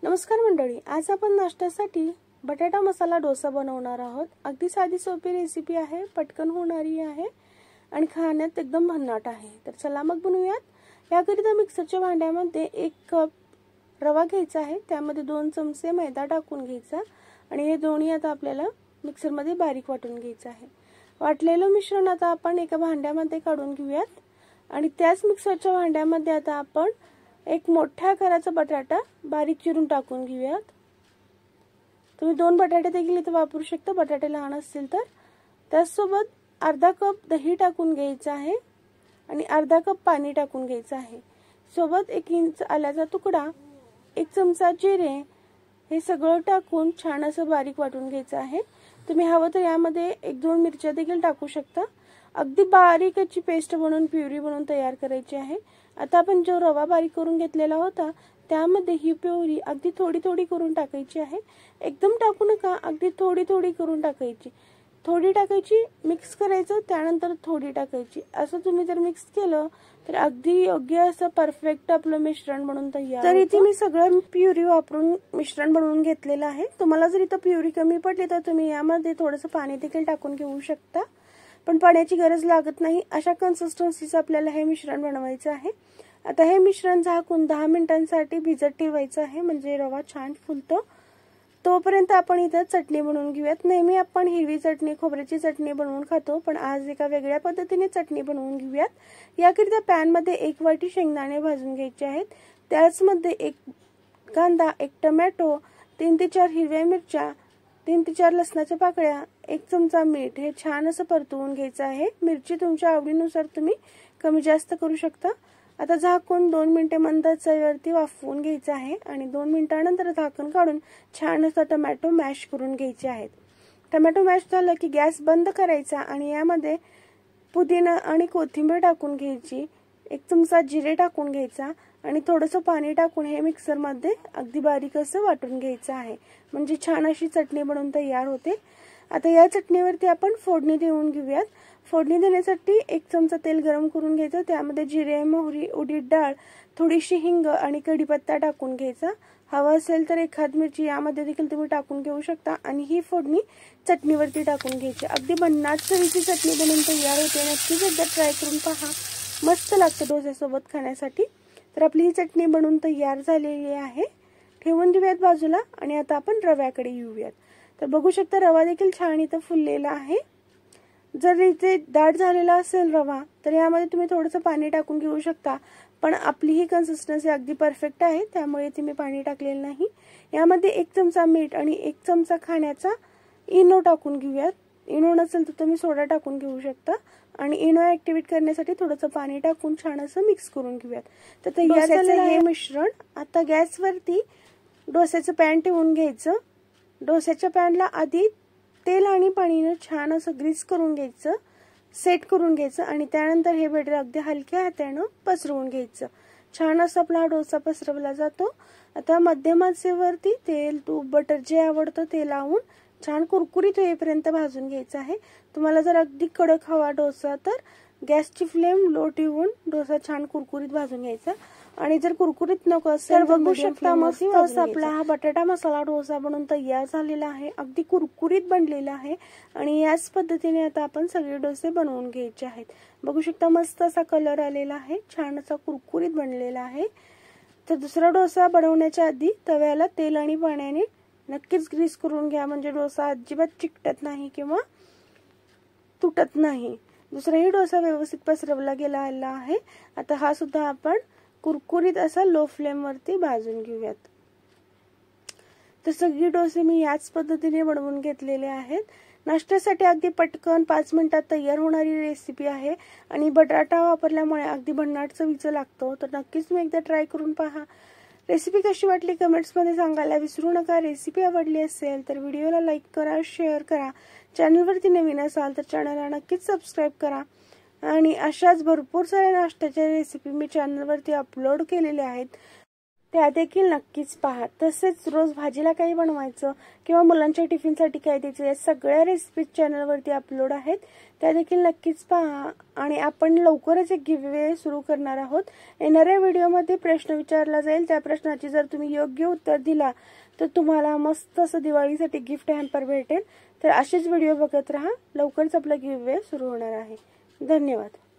नमस्कार मंडळी, आज आपण नाश्त्यासाठी बटाटा मसाला डोसा बनवणार आहोत। अगदी साधी सोपी रेसिपी आहे, पटकन होणारी आहे आणि खाण्यात एकदम भन्नाट आहे। तर चला मग बनवूयात। याकरिता मिक्सरच्या भांड्यामध्ये 1 कप रवा घ्यायचा आहे, त्यामध्ये 2 चमचे मैदा टाकून घ्यायचा आणि हे दोन्ही आता आपल्याला मिक्सरमध्ये बारीक वाटून घ्यायचं आहे। वाटलेलं मिश्रण आता आपण एका भांड्यामध्ये काढून घेऊयात आणि त्याच मिक्सरच्या भांड्यामध्ये आता आपण एक मोठ्या आकाराचा बटाटा बारीक चिरून टाकून घेऊयात। तुम्ही 2 बटाटे देखील इथे वापरू शकता, बटाटे लहान असतील तर। त्यासोबत अर्धा कप दही टाकून घ्यायचं आहे आणि अर्धा कप पाणी टाकून घ्यायचं आहे। सोबत 1 इंच आल्याचा तुकडा, 1 चमचा जिरे, हे सगळं टाकून छान असं बारीक वाटून घ्यायचं आहे। तुम्ही हवं तर यामध्ये 1-2 मिरच्या देखील टाकू शकता। अगदी बारीक याची पेस्ट बनवून प्युरी बनवून तयार करायची आहे। आता आपण जो रवा बारीक करून घेतलेला होता त्यामध्ये ही प्युरी अगदी थोडी थोडी करून टाकायची आहे। एकदम टाकू नका, अगदी थोडी थोडी करून टाकायची। थोडी टाकायची, मिक्स करायचं, त्यानंतर थोडी टाकायची। असं तुम्ही जर मिक्स केलं तर अगदी योग्य असं परफेक्ट आपलं मिश्रण बनवून तयार होतं। तर इथे मी सगळं प्युरी वापरून मिश्रण बनवून घेतलेलं आहे। तुम्हाला जर इथं प्युरी कमी पडली तर तुम्ही यामध्ये थोडंसं पाणी देखील टाकून घेऊ शकता, पण पाण्याची गरज लागत नाही। अशा कन्सिस्टन्सीचं आपल्याला हे मिश्रण बनवायचं आहे। आता हे मिश्रण झाकून 10 मिनिटांसाठी भिजत ठेवायचं आहे, म्हणजे रवा छान फुलतो। तोपर्यंत आपण इथं चटणी बनवून घेऊयात। नेहमी आपण हिरवी चटणी, खोबऱ्याची चटणी बनवून खातो, पण आज एका वेगळ्या पद्धतीने चटणी बनवून घेऊयात। याकरिता पॅन मध्ये 1 वाटी शेंगदाणे भाजून घ्यायचे आहेत। त्याचमध्ये 1 कांदा, 1 टोमॅटो, 3 ते 4 हिरव्या मिरच्या, 3 ते 4 लसणाच्या पाकळ्या, 1 चमचा मीठ, हे छान असं परतवून घ्यायचं आहे। मिरची तुमच्या आवडीनुसार तुम्ही कमी जास्त करू शकता। आता झाकून 2 मिनिटे मंद आचेवरती वाफवून घ्यायचं आहे आणि 2 मिनिटांनंतर झाकण काढून छान असं टोमॅटो मॅश करून घ्यायचे आहेत। टोमॅटो मॅश झालं की गॅस बंद करायचा आणि यामध्ये पुदिना आणि कोथिंबीर टाकून घ्यायची, 1 चमचा जिरे टाकून घ्यायचा आणि थोडंसं पाणी टाकून हे मिक्सर मध्ये अगदी बारीक असं वाटून घ्यायचं आहे, म्हणजे छान अशी चटणी बनवून तयार होते। आता या चटणीवरती आपण फोडणी देऊन घेऊयात। फोडणी देण्यासाठी 1 चमचा तेल गरम करून घ्यायचं, त्यामध्ये जिरे, मोहरी, उडीद डाळ, थोडीशी हिंग आणि कढीपत्ता टाकून घ्यायचा। हवा असेल तर एखाद मिरची यामध्ये देखील तुम्ही टाकून घेऊ शकता आणि ही फोडणी चटणीवरती टाकून घ्यायची। अगदी भन्नाट चवीची चटणी बनवून तयार होते। नक्कीच एकदा ट्राय करून पहा, मस्त लागते डोस्यासोबत खाण्यासाठी। तर आपली ही चटणी बनवून तयार झालेली आहे, ठेवून देऊयात बाजूला आणि आता आपण रव्याकडे येऊयात। तर बघू शकता रवा देखील छान इथं फुललेला आहे। जर इथे दाट झालेला असेल रवा तर यामध्ये तुम्ही थोडंसं पाणी टाकून घेऊ शकता, पण आपली ही कन्सिस्टन्सी अगदी परफेक्ट आहे, त्यामुळे इथे मी पाणी टाकलेलं नाही। यामध्ये 1 चमचा मीठ आणि 1 चमचा खाण्याचा इनो टाकून घेऊयात। इनो नसेल तर तुम्ही सोडा टाकून घेऊ शकता आणि इनो ऍक्टिव्हेट करण्यासाठी थोडंसं पाणी टाकून छान असं मिक्स करून घेऊयात। तर तयार झालेलं हे मिश्रण आता गॅसवरती डोस्याचं पॅन ठेवून घ्यायचं। डोस्याच्या पॅनला आधी तेल आणि पाणीने छान असं ग्रीस करून घ्यायचं, सेट करून घ्यायचं आणि त्यानंतर हे बेटर अगदी हलक्या हाताने पसरवून घ्यायचं। छान असं आपला डोसा पसरवला जातो। आता मध्यम आचेवरती तेल, तूप, बटर जे आवडतं ते लावून छान कुरकुरीत होईपर्यंत भाजून घ्यायचं आहे। तुम्हाला जर अगदी कडक हवा डोसा तर गॅसची फ्लेम लो ठेवून डोसा छान कुरकुरीत भाजून घ्यायचा आणि जर कुरकुरीत नको असेल तर बघू शकता मस्त असा आपला हा बटाटा मसाला डोसा बनवून तयार झालेला आहे। अगदी कुरकुरीत बनलेला आहे आणि याच पद्धतीने आता आपण सगळे डोसे बनवून घ्यायचे आहेत। बघू शकता मस्त असा कलर आलेला आहे, छान असा कुरकुरीत बनलेला आहे। तर दुसरा डोसा बनवण्याच्या आधी तव्याला तेल आणि पाण्याने नक्कीच ग्रीस करून घ्या, म्हणजे डोसा अजिबात चिकटत नाही किंवा तुटत नाही। दुसराही डोसा व्यवस्थित पसरवला गेला आहे। आता हा सुद्धा आपण कुरकुरीत असा लो फ्लेम वरती भाजून घेऊयात। तर सगळे डोसे मी याच पद्धतीने बनवून घेतलेले आहेत। नाश्त्यासाठी अगदी पटकन 5 मिनिटात तयार होणारी रेसिपी आहे आणि बटाटा वापरल्यामुळे अगदी भन्नाट चवीचं लागतो। तर नक्कीच तुम्ही एकदा ट्राय करून पहा। रेसिपी कशी वाटली कमेंट्स मध्ये सांगायला विसरू नका। रेसिपी आवडली असेल तर व्हिडिओला लाईक करा, शेअर करा। चॅनलवरती नवीन असाल तर चॅनलला नक्कीच सबस्क्राइब करा आणि अशाच भरपूर साऱ्या नाश्त्याच्या रेसिपी मी चॅनलवरती अपलोड केलेल्या आहेत। त्या देखील नक्कीच पहा। तसेच रोज भाजीला काही बनवायचं किंवा मुलांच्या टिफिनसाठी काय द्यायचं या सगळ्या रेसिपी चॅनलवरती अपलोड आहेत, त्या देखील नक्कीच पहा। आणि आपण लवकरच एक गिव्हअवे सुरू करणार आहोत। येणाऱ्या व्हिडिओमध्ये प्रश्न विचारला जाईल, त्या प्रश्नाची जर तुम्ही योग्य उत्तर दिला तर तुम्हाला मस्त असं दिवाळीसाठी गिफ्ट हॅम्पर भेटेल। तर असेच व्हिडिओ बघत राहा, लवकरच आपला गिव्हअवे सुरू होणार आहे। धन्यवाद।